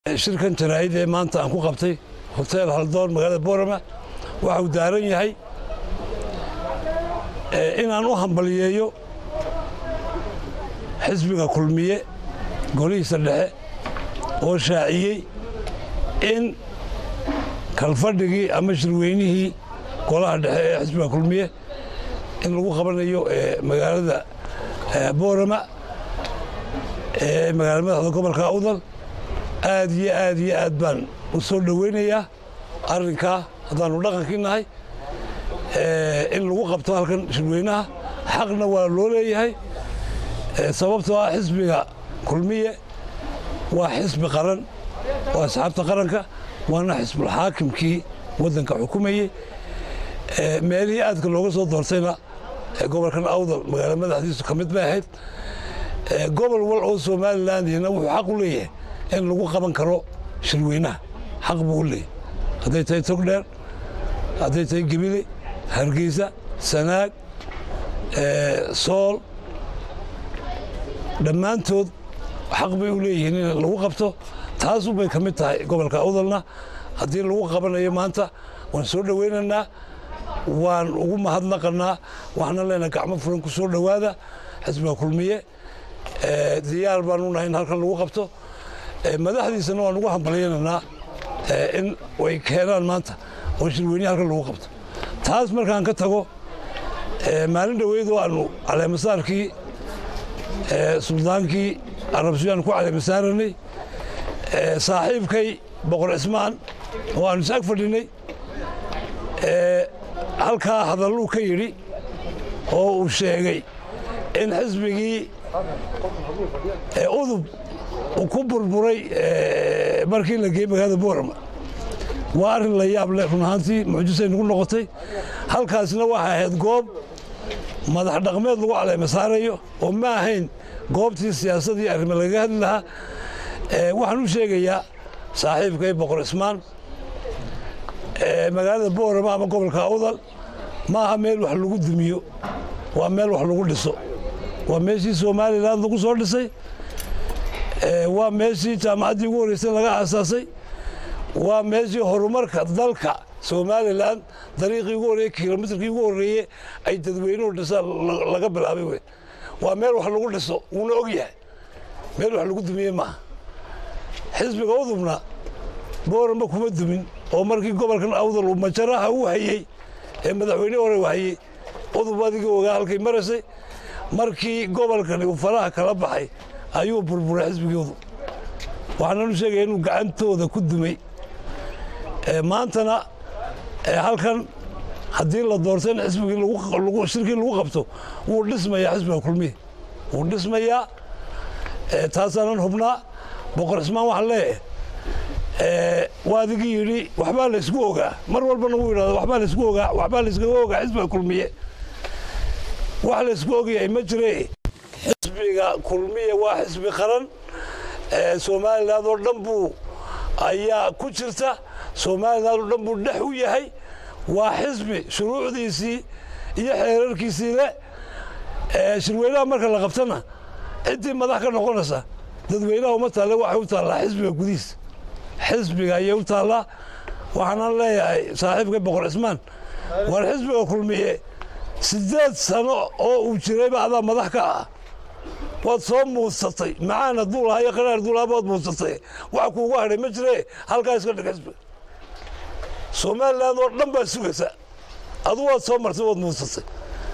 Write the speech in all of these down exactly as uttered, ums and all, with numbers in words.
shirkan jaraa'id ee maanta aan ku qabtay hotel Haldoor magaalada Boorama waxa uu daaran yahay in aan u hambaliyeeyo xisbiga kulmiye golihiisa dhexe oo shaaciyay in kalfadhigii ama shirweynihii golaha dhexe ee xisbiga kulmiye in lagu qabanayo magaalada Boorama ee magaalada madaxda gobolka Awdal aad iyo aad iyo aad baan u soo dhaweynayaa arrinka hadaan u dhaqankinahay ee in lagu qabto halkan shirweynaha xaqna waa loo leeyahay sababtoo ah xisbiga kulmiye waa xisbi qaran waa asxaabta qaranka waana xisbul xaakimkii wadanka xukumayay meelihii aadka looga soo doortayna gobolkan Awdal magaalada madaxdiisu ka mid bay ahayd gobol wal oo Soomaaliland ina wuxuu xaq u leeyahay in lagu qaban karo shirweynaha xaq buu leeyahay haday tahay Togdheer haday tahay Gibile Hargeysa Sanaag ee Sool dhammaantood xaq bay u leeyihiin in lagu qabto taas u bay ka mid tahay gobolka Awdalna hadii lagu qabanayo maanta waan soo dhaweynaynaa waan ugu mahadnaqanaa waxna leena gacmo furan ku soo dhawaada xisbiga kulmiye ee diyaar baan u nahay in halkan lagu qabto madaxdiisana waan ugu hambalyeynaa in way keenaan maanta oo shirweynaha halkan lagu qabto taas markaan ka tago maalin dhaweyd waanu caleemasaarkii suldaankii arabsiyaan ku caleemasaaranay saaxiibkay boqor Cismaan oo aan isaag fadhinay halkaa hadaluu ka yidhi oo uu sheegay in xisbigii udub uu ku burburay markii la geeyay magaalada Boorama waa arrin la yaab leh run ahaantii mucjisay nagu noqotay halkaasna waxa ahayd goob madax dhaqameed lagu caleemasaarayo oo ma ahayn goobtii siyaasadii arrimo laga hadli lahaa waxaan u sheegayaa saaxiibkay boqor Cismaan magaalada Boorama ama gobolka Awdal ma aha meel wax lagu dumiyo waa meel wax lagu dhiso waa meeshii Soomaaliland lagu soo dhisay waa meeshii jaamacaddii ugu horeysay laga aasaasay waa meeshii horumarka dalka Soomaaliland dariiqii ugu horeeyay kiiloomitirkii ugu horeeyay ay dadweynuhu dhisaan laga bilaabay way waa meel wax lagu dhiso uuna og yahay meel wax lagu dumiyay ma xisbiga udubna Boorama kuma dumin oo markii gobolkan Awdal uu majaraha u hayay ee madaxweyne hore waayay udub adiga ogaa halkay marasay markii gobolkan uu faraha kala baxay ayuu burburay xisbigoodu waxaan u sheegay inuu gacantooda ku dumay ee maantana halkan hadii la doortay xisbigii lagu lagu shirkii lagu qabto uu dhismayaa xisbiga kulmiye uu dhismayaa ee taasaan hubnaa boqor Cismaan waxa leeyahay ee waadigi yiri waxba la isku ogaa mar walbana uu yiraahdo waxba la isku ogaa waxba la isku ogaa xisbiga kulmiye wax la isku ogaa ma jirey xisbiga kulmiye waa xisbi qaran ee Soomaaliland oo dhan buu ayaa ku jirta Soomaaliland oo dhan buu dhex u yahay waa xisbi shuruucdiisii iyo xeerarkiisii leh ee shirweynaha marka la qabtana intii madax ka noqonaysa dadweynaha uma taale waxa u taala xisbiga gudiis xisbiga ayaa u taala waxaan leeyahay saaxiibka boqor Cismaan war xisbiga kulmiye sideed sano oo uu jiray baada madax ka ah waad soo muusatay maana duulahay qaraar duulabood muusatay waxa kuugu haray ma jiree halka iska dhig xisbiga Soomaaliland oo dhan baa sugaysa adu waad soo martay waad muusatay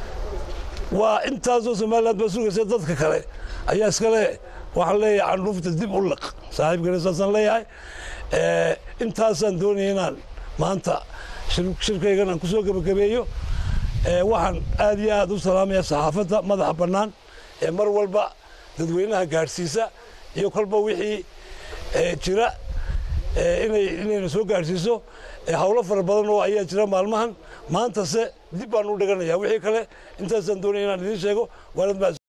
waa intaas oo Soomaaliland baa sugaysa dadka kale ayaa iska leh waxa leeyahay anufta dib u laq saaxiibkana saasan leeyahay ee intaasaan doonaynaa maanta shirkaygan aan ku soo gabagabeeyo ee waxaan aad iyo aad u salaamayaa saxaafadda madaxa bannaan ee mar walba dadweynaha gaarsiisa iyo kolba wixii ee jira ee inay inay soo gaarsiiso ee hawlo fara badan oo ayaa jira maalmahan maanta se dib baan u dhiganayaa wixii kale intaasaan doonaynaa idin sheego waalad